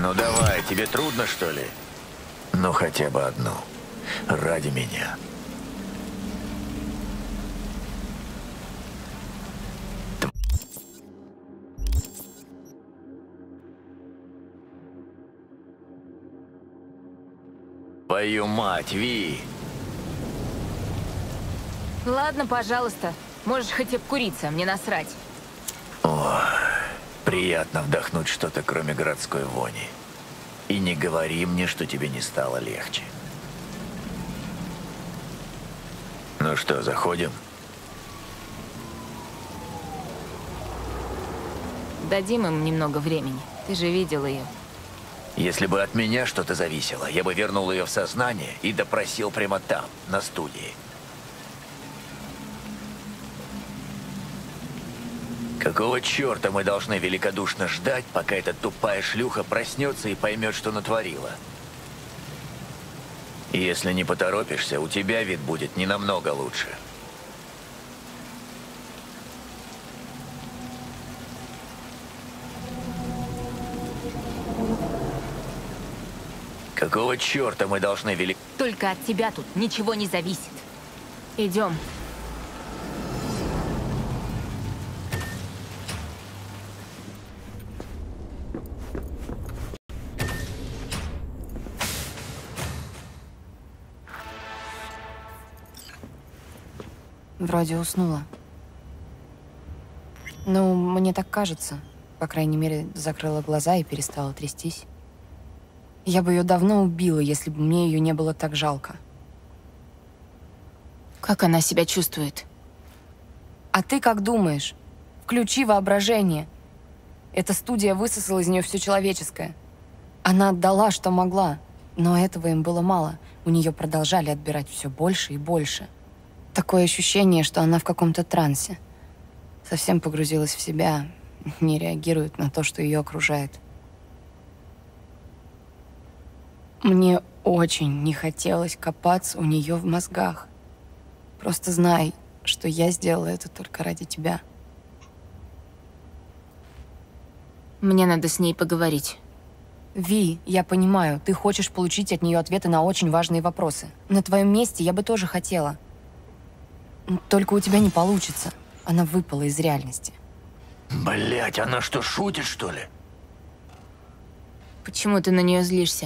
Ну давай, тебе трудно, что ли? Ну хотя бы одну. Ради меня. Твою мать, Ви! Ладно, пожалуйста. Можешь хоть обкуриться, мне насрать. О, приятно вдохнуть что-то, кроме городской вони. И не говори мне, что тебе не стало легче. Ну что, заходим? Дадим им немного времени. Ты же видел ее. Если бы от меня что-то зависело, я бы вернул ее в сознание и допросил прямо там, на студии. Какого черта мы должны великодушно ждать, пока эта тупая шлюха проснется и поймет, что натворила? И если не поторопишься, у тебя вид будет не намного лучше. Какого черта мы должны Только от тебя тут ничего не зависит. Идем. Вроде уснула. Ну, мне так кажется. По крайней мере, закрыла глаза и перестала трястись. Я бы ее давно убила, если бы мне ее не было так жалко. Как она себя чувствует? А ты как думаешь? Включи воображение. Эта студия высосала из нее все человеческое. Она отдала, что могла, но этого им было мало. У нее продолжали отбирать все больше и больше. Такое ощущение, что она в каком-то трансе. Совсем погрузилась в себя, не реагирует на то, что ее окружает. Мне очень не хотелось копаться у нее в мозгах. Просто знай, что я сделала это только ради тебя. Мне надо с ней поговорить. Ви, я понимаю, ты хочешь получить от нее ответы на очень важные вопросы. На твоем месте я бы тоже хотела. Только у тебя не получится. Она выпала из реальности. Блять, она что, шутит, что ли? Почему ты на нее злишься?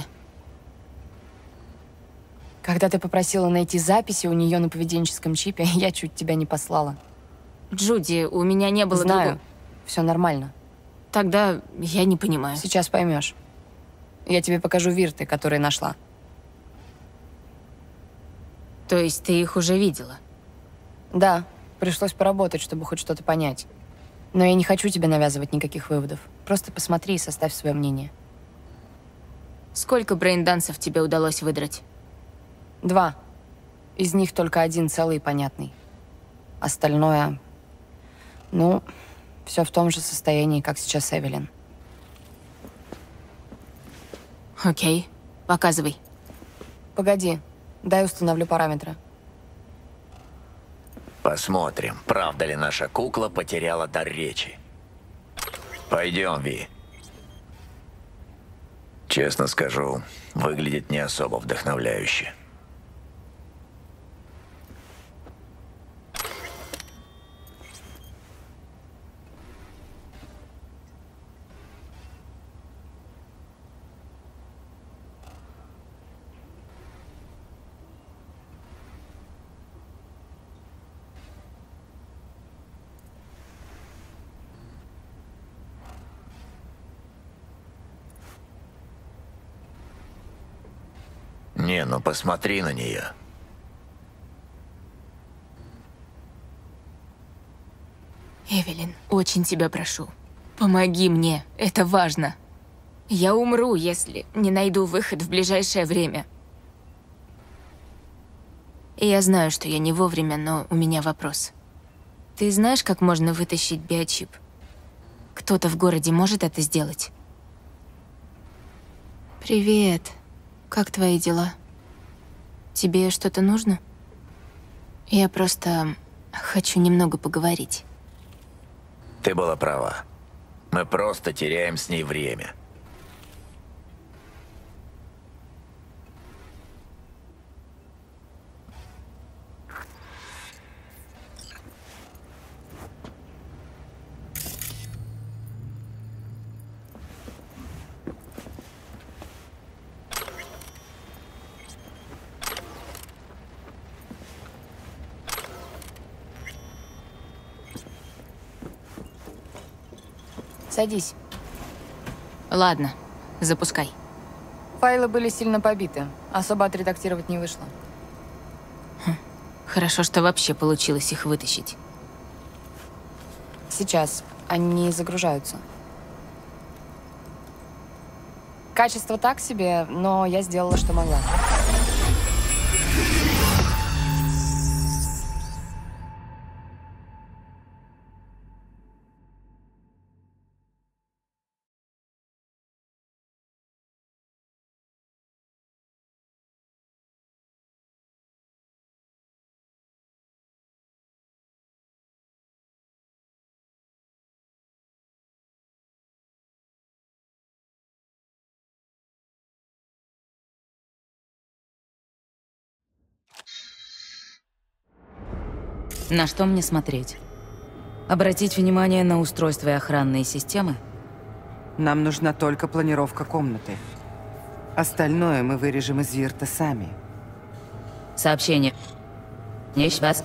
Когда ты попросила найти записи у нее на поведенческом чипе, я чуть тебя не послала. Джуди, у меня не было Знаю, все нормально. Тогда я не понимаю. Сейчас поймешь. Я тебе покажу вирты, которые нашла. То есть ты их уже видела? Да, пришлось поработать, чтобы хоть что-то понять. Но я не хочу тебе навязывать никаких выводов. Просто посмотри и составь свое мнение. Сколько брейндансов тебе удалось выдрать? 2. Из них только 1 целый и понятный. Остальное... Ну, все в том же состоянии, как сейчас Эвелин. Окей, показывай. Погоди, дай установлю параметры. Посмотрим, правда ли наша кукла потеряла дар речи. Пойдем, Ви. Честно скажу, выглядит не особо вдохновляюще. Не, ну посмотри на нее. Эвелин, очень тебя прошу. Помоги мне, это важно. Я умру, если не найду выход в ближайшее время. И я знаю, что я не вовремя, но у меня вопрос. Ты знаешь, как можно вытащить биочип? Кто-то в городе может это сделать? Привет. Как твои дела? Тебе что-то нужно? Я просто хочу немного поговорить. Ты была права. Мы просто теряем с ней время. Садись. Ладно, запускай. Файлы были сильно побиты. Особо отредактировать не вышло. Хорошо, что вообще получилось их вытащить. Сейчас. Они загружаются. Качество так себе, но я сделала, что могла. На что мне смотреть? Обратить внимание на устройства и охранные системы? Нам нужна только планировка комнаты. Остальное мы вырежем из Вирта сами. Сообщение. Не сейчас.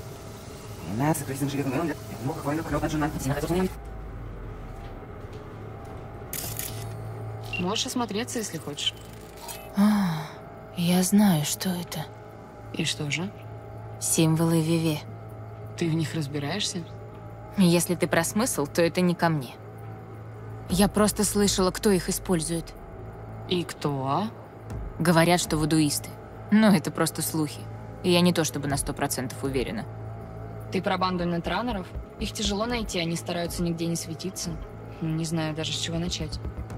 Можешь осмотреться, если хочешь. Я знаю, что это. И что же? Символы Виве. Ты в них разбираешься? Если ты про смысл, то это не ко мне. Я просто слышала, кто их использует. И кто, а? Говорят, что вудуисты. Но это просто слухи. И я не то чтобы на 100% уверена. Ты про банду нетранеров? Их тяжело найти, они стараются нигде не светиться. Не знаю даже, с чего начать.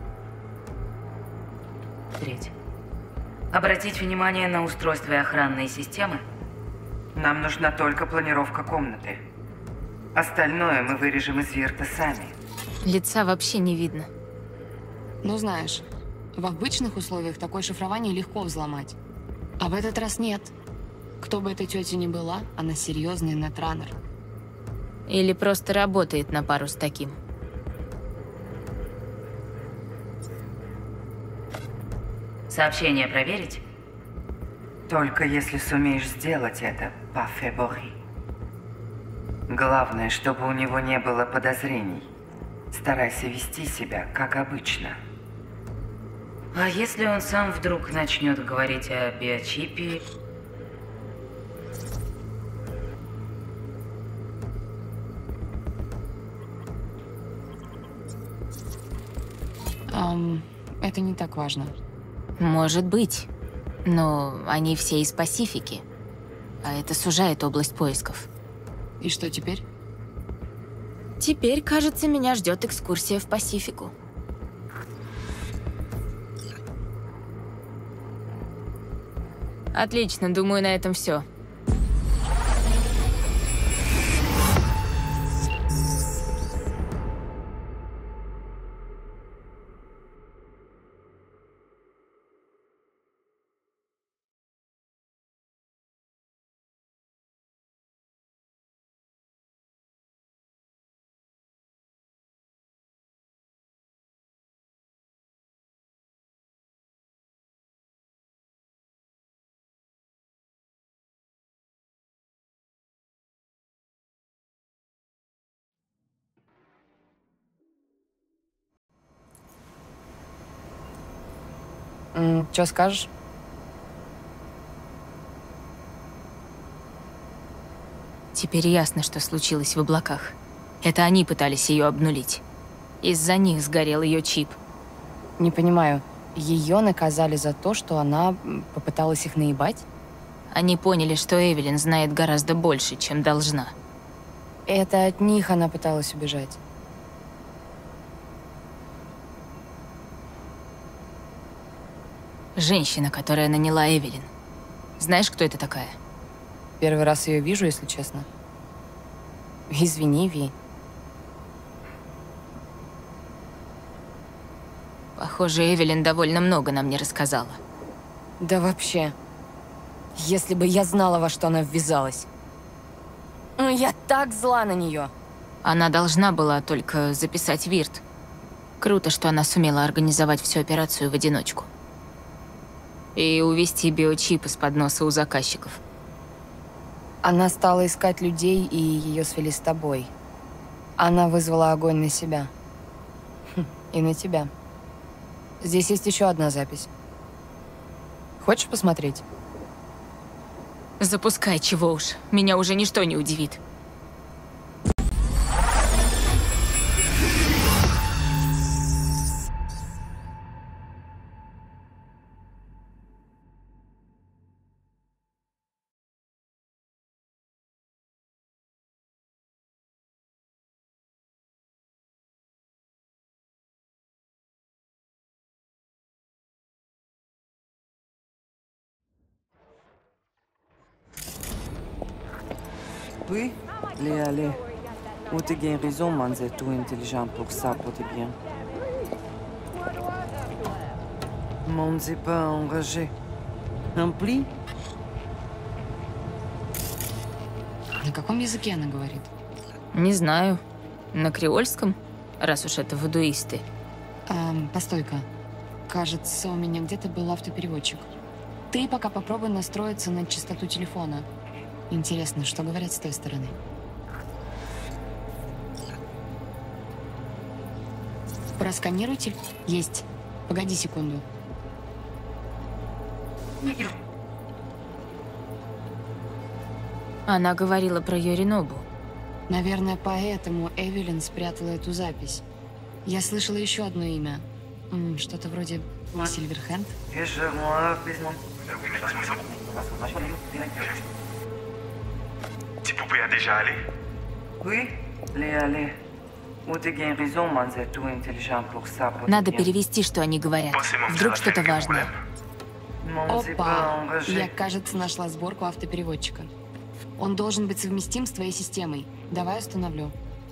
Треть. Обратить внимание на устройства и охранные системы? Нам нужна только планировка комнаты. Остальное мы вырежем из Вирта сами. Лица вообще не видно. Ну, знаешь, в обычных условиях такое шифрование легко взломать. А в этот раз нет. Кто бы эта тетя ни была, она серьезный нетранер. Или просто работает на пару с таким. Сообщение проверить? Только если сумеешь сделать это, Пафе Бори. Главное, чтобы у него не было подозрений. Старайся вести себя, как обычно. А если он сам вдруг начнет говорить о биочипе? Это не так важно. Может быть. Но они все из Пасифики. А это сужает область поисков. И что теперь? Теперь, кажется, меня ждет экскурсия в Пасифику. Отлично, думаю, на этом все. Что скажешь? Теперь ясно, что случилось в облаках. Это они пытались ее обнулить. Из-за них сгорел ее чип. Не понимаю. Ее наказали за то, что она попыталась их наебать? Они поняли, что Эвелин знает гораздо больше, чем должна. Это от них она пыталась убежать. Женщина, которая наняла Эвелин. Знаешь, кто это такая? Первый раз ее вижу, если честно. Извини, Ви. Похоже, Эвелин довольно много нам не рассказала. Да вообще. Если бы я знала, во что она ввязалась. Я так зла на нее. Она должна была только записать Вирт. Круто, что она сумела организовать всю операцию в одиночку. И увести биочип из-под носа у заказчиков. Она стала искать людей, и ее свели с тобой. Она вызвала огонь на себя. И на тебя. Здесь есть еще одна запись. Хочешь посмотреть? Запускай, чего уж. Меня уже ничто не удивит. Oui, allez. Ou t'es bien raison, man, c'est tout intelligent pour ça, pour tes bien. Mon c'est pas enragé. Рempli? На каком языке она говорит? Не знаю. На креольском? Раз уж это вудуисты. Постой-ка. Кажется, у меня где-то был автопереводчик. Ты пока попробуй настроиться на частоту телефона. Интересно, что говорят с той стороны? Просканируйте. Есть. Погоди секунду. Она говорила про Йоринобу. Наверное, поэтому Эвелин спрятала эту запись. Я слышала еще одно имя. Что-то вроде Сильверхенд. Tu pouvais déjà aller? Oui, allez. Ou t'es bien raison, man, c'est tout intelligent pour ça, pour Надо перевести, что они говорят. Вдруг что-то важное. Опа! Я, кажется, нашла сборку автопереводчика. Он должен быть совместим с твоей системой. Давай установлю.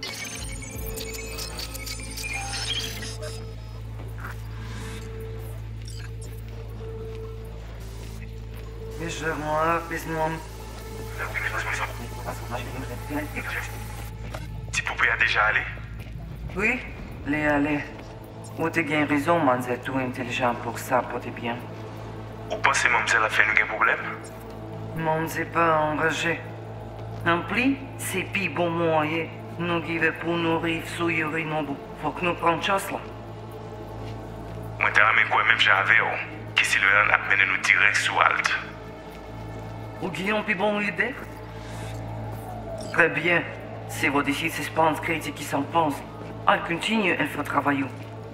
Tu pouvais déjà aller? Oui, allez. Ou t'es bien raison, man, c'est tout intelligent pour ça, pour tes bien. Ou pensez mademoiselle a fait un problème? Mon c'est pas enragé. Rempli, c'est pis bon moyen. Nous qui veut pour nourrir sous Yorinobu. Faut que nous prenions chose là. Moi, t'as ramé quoi même j'avais, qui si le a mené nous direct sous Alt. Ou Guillaume pis bon idée? Très bien. C'est votre ici suspense critique qui s'en pense. Elle continue à faire travail.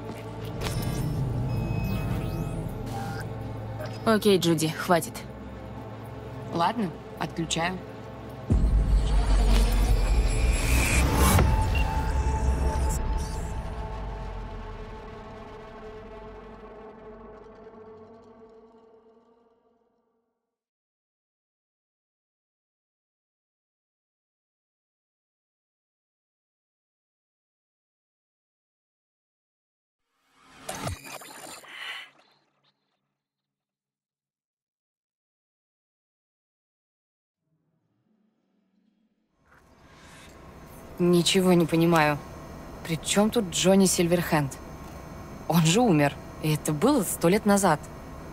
Окей, Джуди, хватит. Ладно, отключаю. Ничего не понимаю. При чем тут Джонни Сильверхенд? Он же умер. И это было 100 лет назад.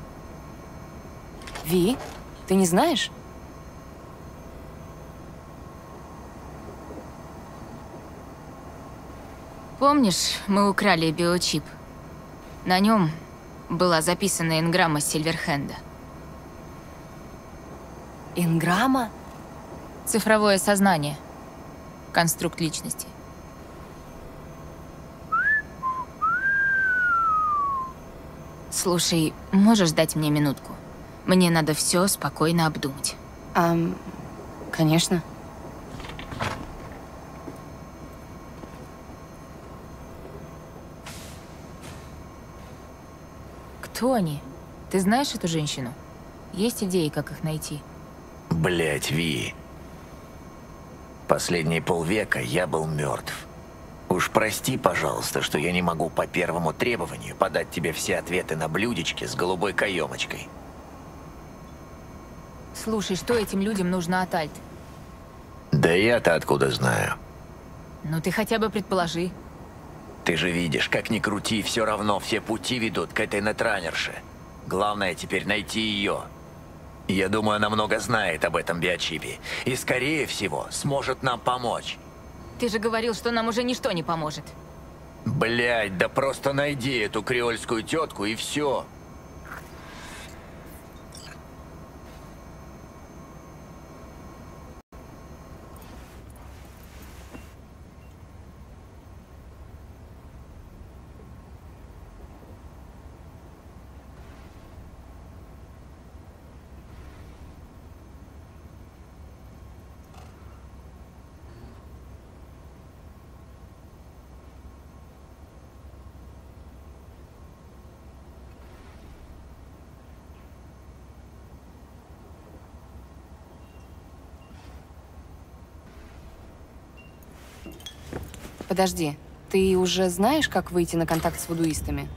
Ви, ты не знаешь? Помнишь, мы украли биочип? На нем была записана энграмма Сильверхенда. Энграмма? Цифровое сознание. Конструкт личности. Слушай, можешь дать мне минутку? Мне надо все спокойно обдумать. Конечно. Кто они? Ты знаешь эту женщину? Есть идеи, как их найти? Блять, Ви. Последние полвека я был мертв. Уж прости, пожалуйста, что я не могу по первому требованию подать тебе все ответы на блюдечке с голубой каемочкой. Слушай, что этим людям нужно от Альт? Да я-то откуда знаю? Ну ты хотя бы предположи. Ты же видишь, как ни крути, все равно все пути ведут к этой нетранерше. Главное теперь найти ее. Я думаю, она много знает об этом биочипе. И, скорее всего, сможет нам помочь. Ты же говорил, что нам уже ничто не поможет. Блядь, да просто найди эту креольскую тетку и все. Подожди, ты уже знаешь, как выйти на контакт с вудуистами?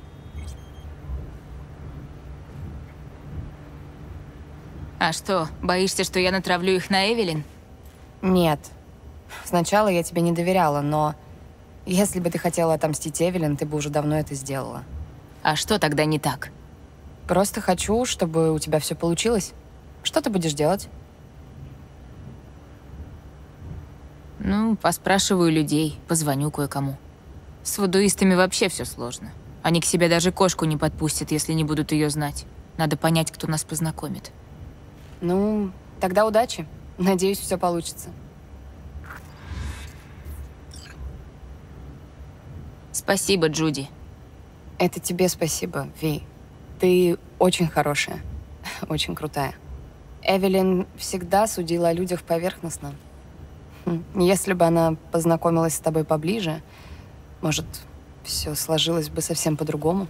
А что, боишься, что я натравлю их на Эвелин? Нет. Сначала я тебе не доверяла, но если бы ты хотела отомстить Эвелин, ты бы уже давно это сделала. А что тогда не так? Просто хочу, чтобы у тебя все получилось. Что ты будешь делать? Ну, поспрашиваю людей, позвоню кое-кому. С вудуистами вообще все сложно. Они к себе даже кошку не подпустят, если не будут ее знать. Надо понять, кто нас познакомит. Ну, тогда удачи. Надеюсь, все получится. Спасибо, Джуди. Это тебе спасибо, Ви. Ты очень хорошая, очень крутая. Эвелин всегда судила о людях поверхностно. Если бы она познакомилась с тобой поближе, может, все сложилось бы совсем по-другому.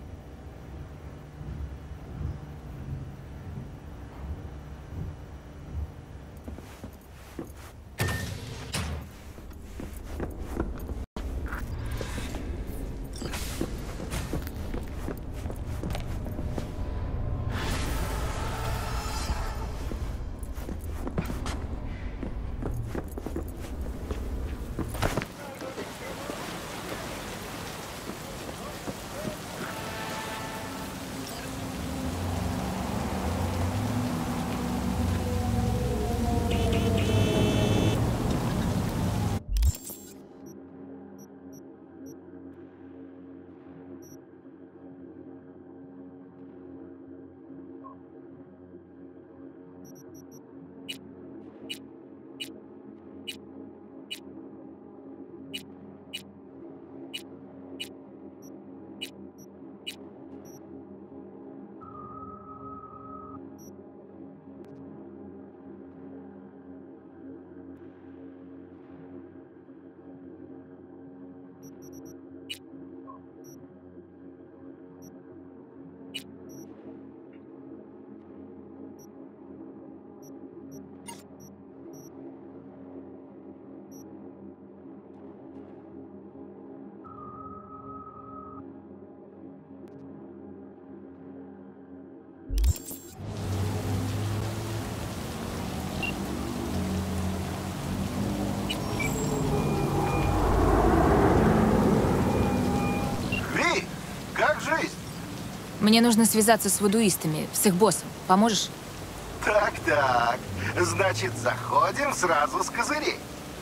Мне нужно связаться с вудуистами, с их боссом. Поможешь? Так. Значит, заходим сразу с козырей.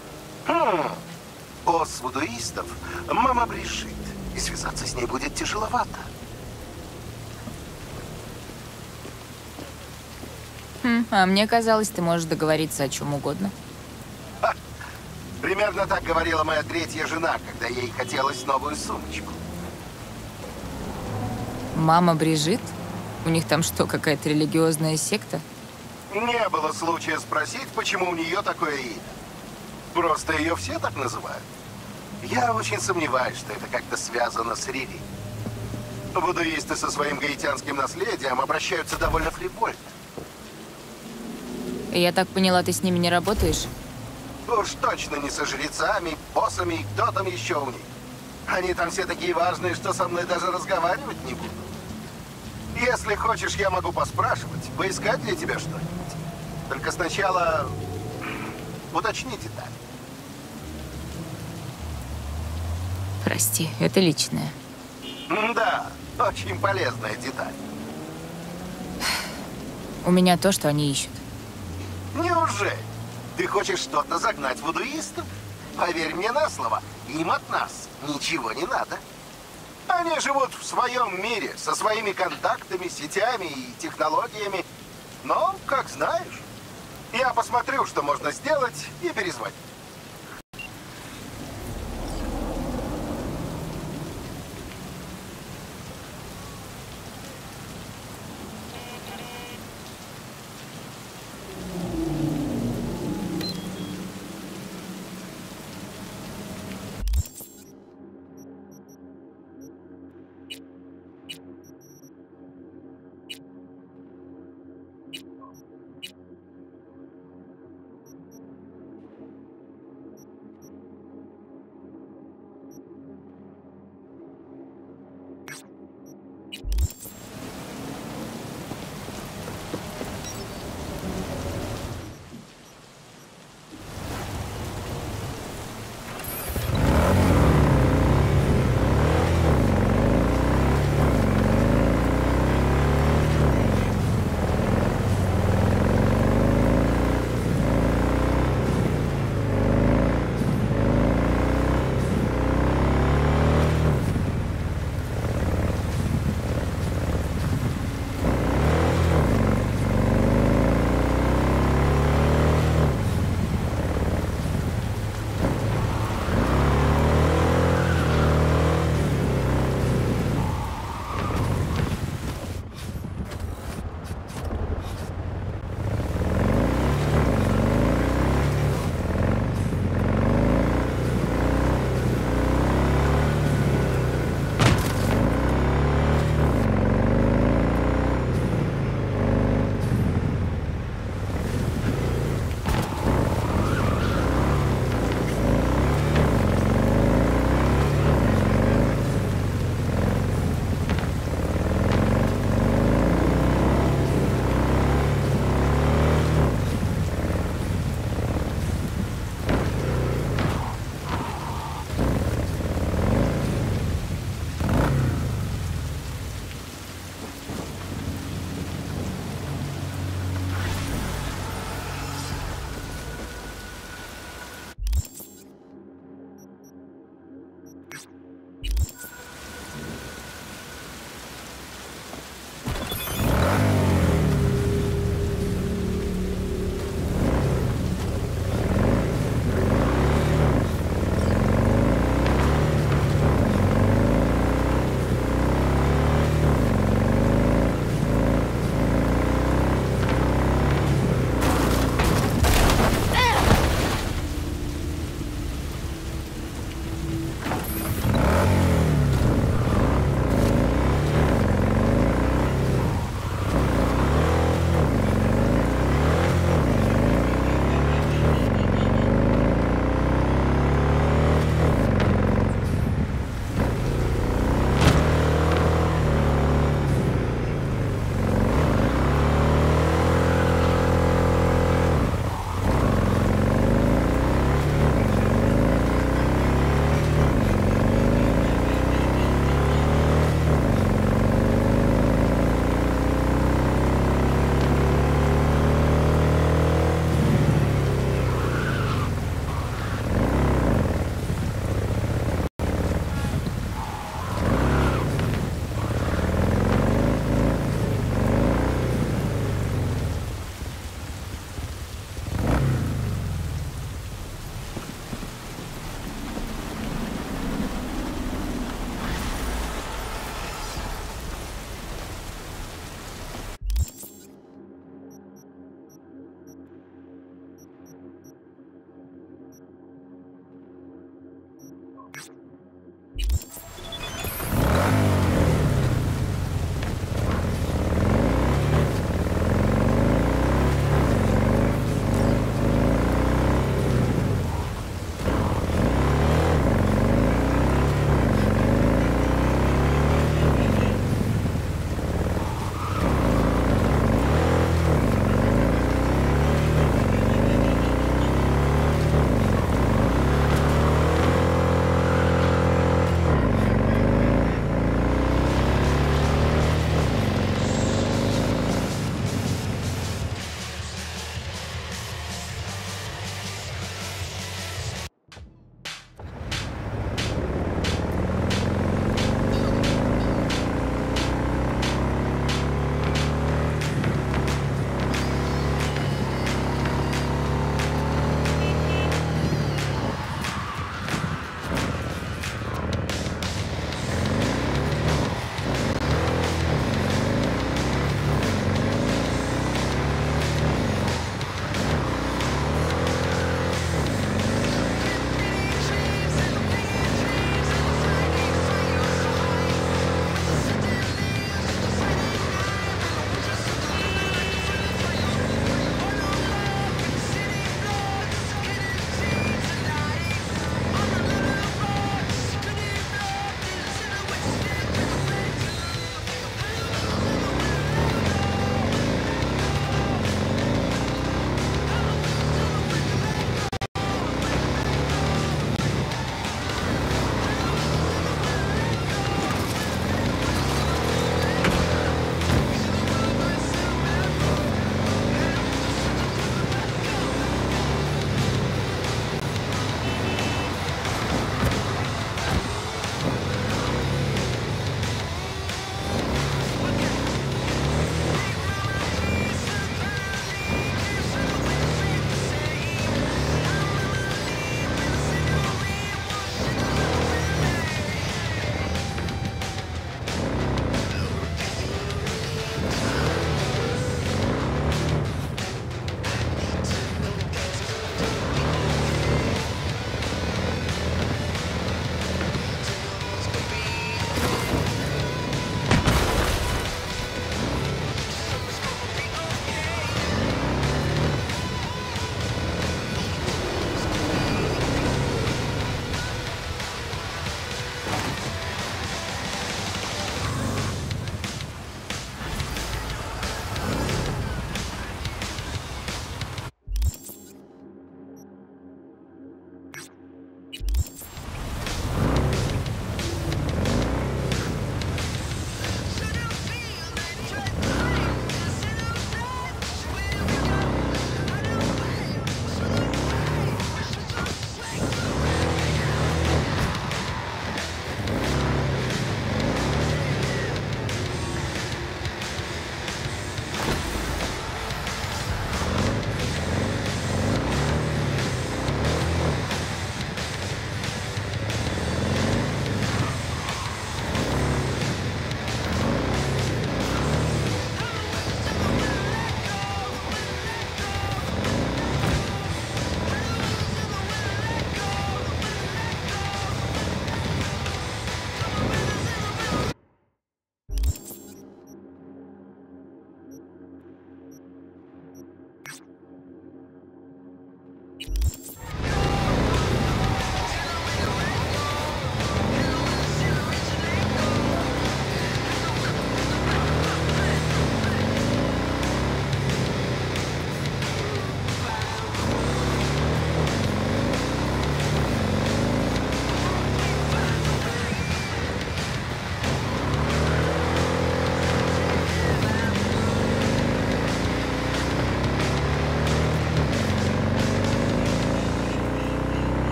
Босс вудуистов — мама Брижит. И связаться с ней будет тяжеловато. А мне казалось, ты можешь договориться о чем угодно. Примерно так говорила моя третья жена, когда ей хотелось новую сумочку. Мама Брижит? У них там что, какая-то религиозная секта? Не было случая спросить, почему у нее такое имя. Просто ее все так называют. Я очень сомневаюсь, что это как-то связано с религией. Вудуисты со своим гаитянским наследием обращаются довольно фривольно. Я так поняла, ты с ними не работаешь? Уж точно не со жрецами, боссами и кто там еще у них. Они там все такие важные, что со мной даже разговаривать не будут. Если хочешь, я могу поспрашивать, поискать для тебя что-нибудь. Только сначала уточни детали. Прости, это личное. Да, очень полезная деталь. У меня то, что они ищут. Неужели? Ты хочешь что-то загнать вудуистов? Поверь мне на слово, им от нас ничего не надо. Они живут в своем мире, со своими контактами, сетями и технологиями. Но, как знаешь, я посмотрю, что можно сделать, и перезвоню.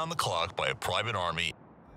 around the clock by a private army.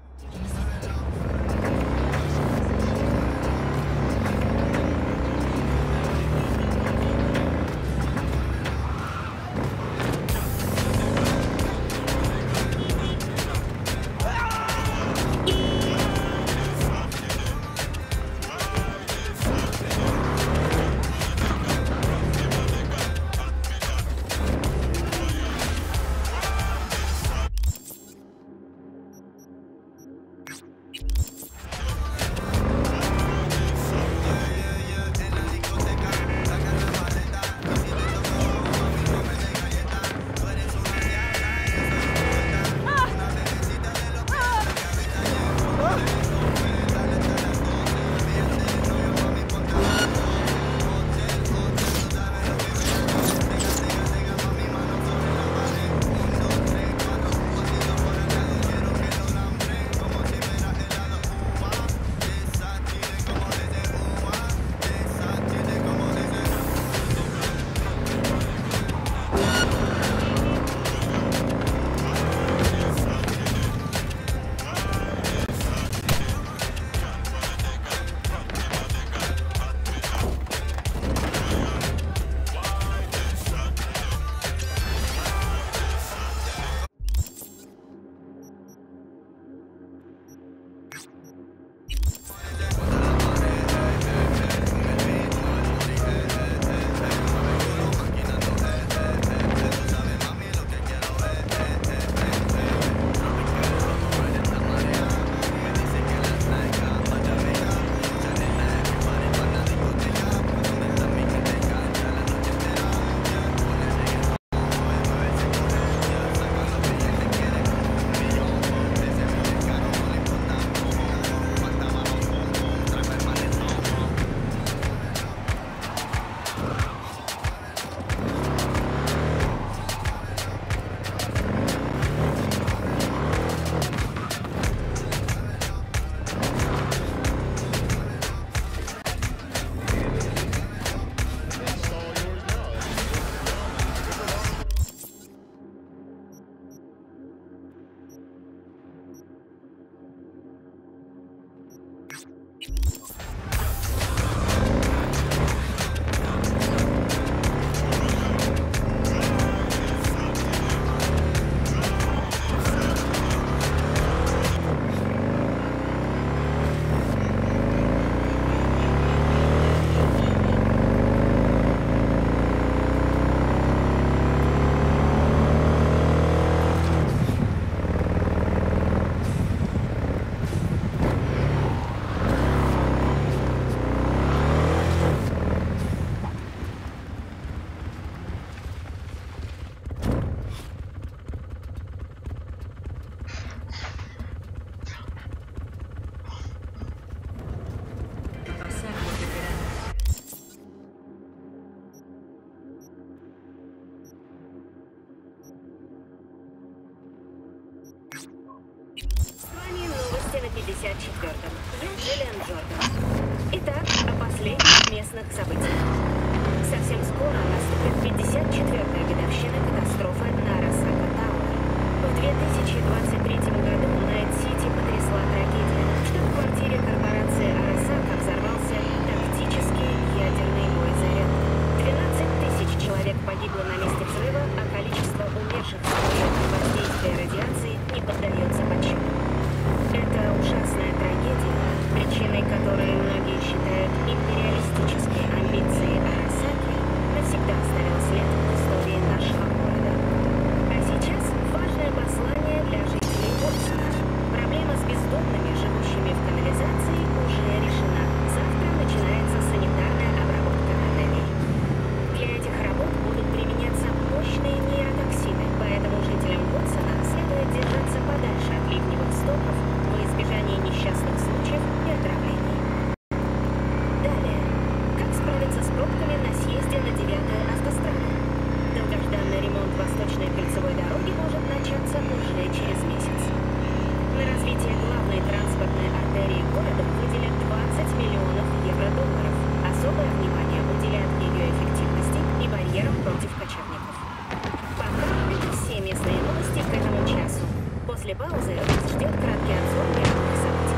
на 54-м. Я Джиллиан Джордан. Итак, о последних местных событиях. Совсем скоро наступит 54-я годовщина катастрофы на Арасака Тауэр. В 2023 году Найт-Сити потрясла трагедия, что в квартире корпорации Арасака взорвался тактический ядерный боезаряд. 12 000 человек погибло на месте взрыва, а количество умерших от воздействия радиации не поддается подсчету. Это ужасная трагедия, причиной которой многие считают империалистические амбиции Арасаки, навсегда оставил след в истории нашего города. После паузы вас ждет краткий обзор мировых событий.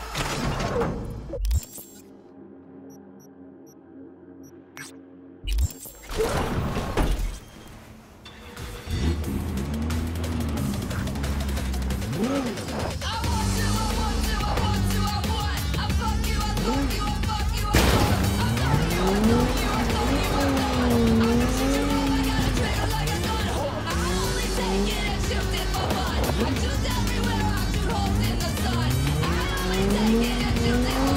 Everywhere I shoot holes in the sun. I only take it if you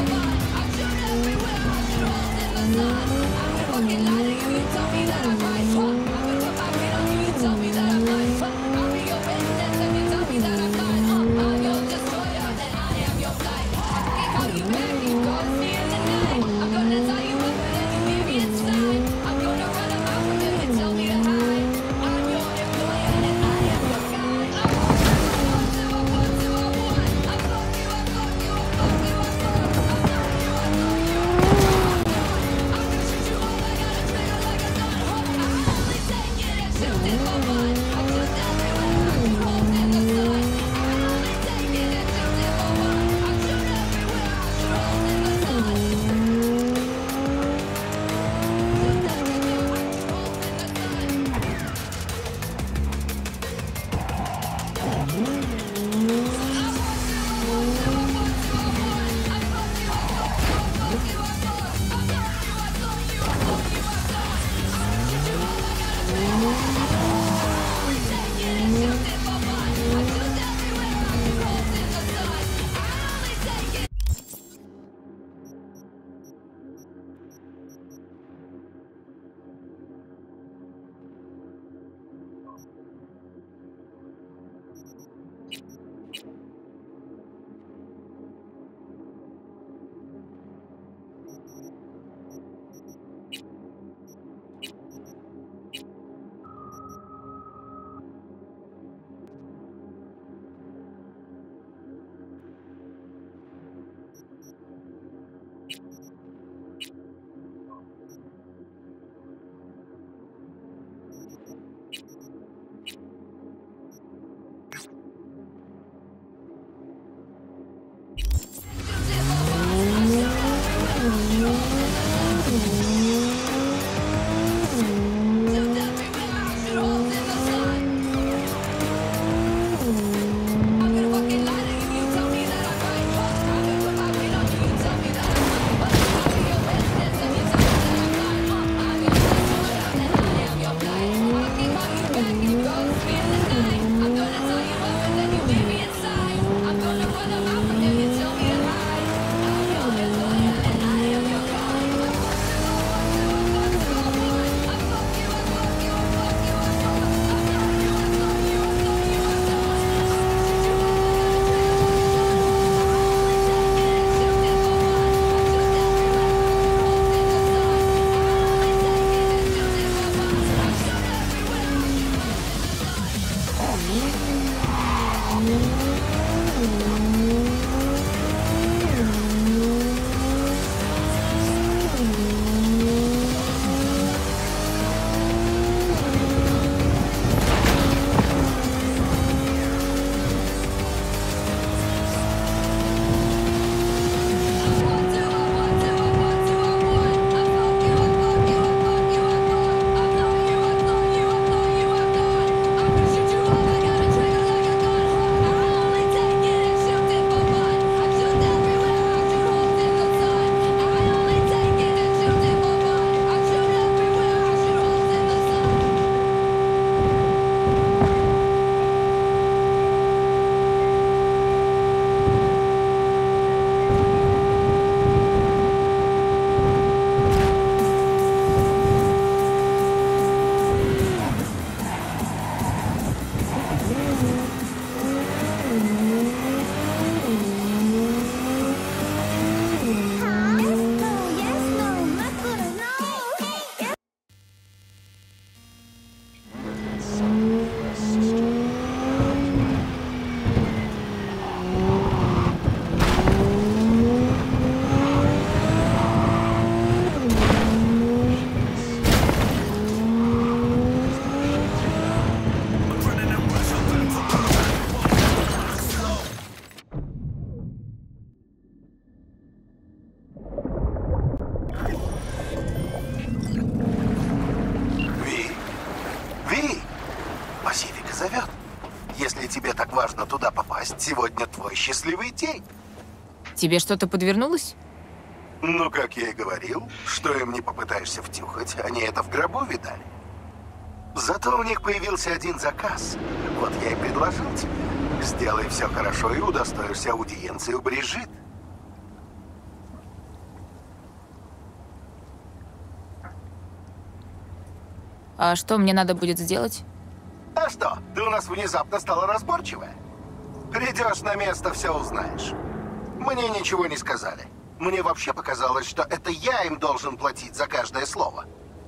тебе так важно туда попасть, сегодня твой счастливый день. Тебе что-то подвернулось? Ну, как я и говорил, что им не попытаешься втюхать, они это в гробу видали. Зато у них появился один заказ. Вот я и предложил тебе. Сделай все хорошо и удостоишься аудиенции у Брижит. А что мне надо будет сделать? А что, ты у нас внезапно стала разборчивая? Придешь на место, все узнаешь. Мне ничего не сказали. Мне вообще показалось, что это я им должен платить за каждое слово.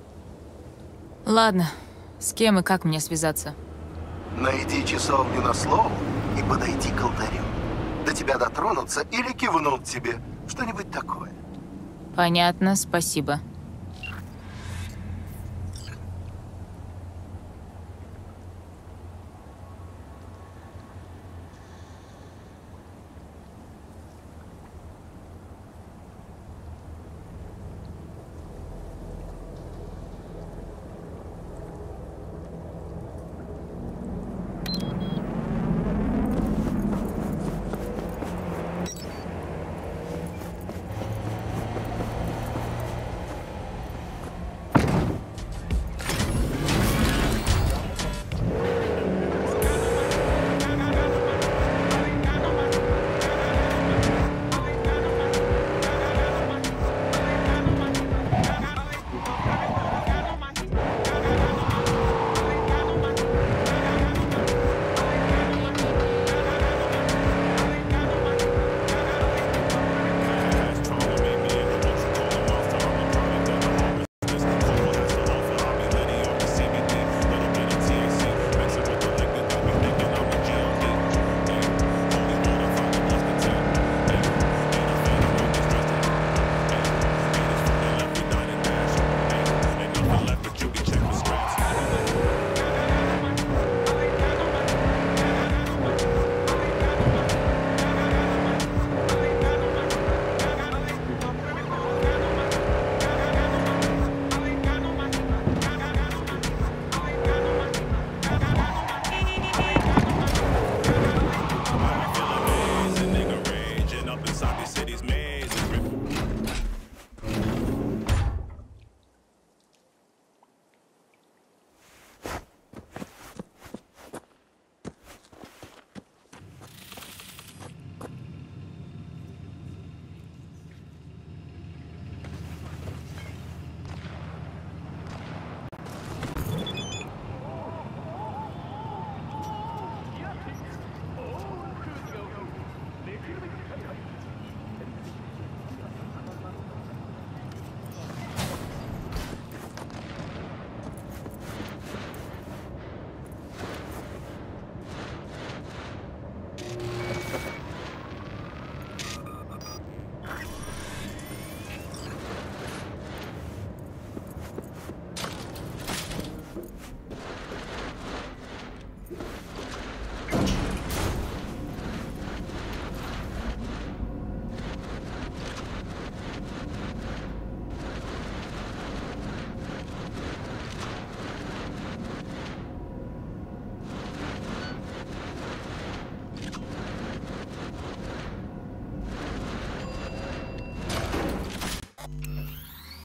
Ладно. С кем и как мне связаться? Найди часовню на слово и подойди к алтарю. До тебя дотронутся или кивнут тебе. Что-нибудь такое. Понятно, спасибо. Up inside me,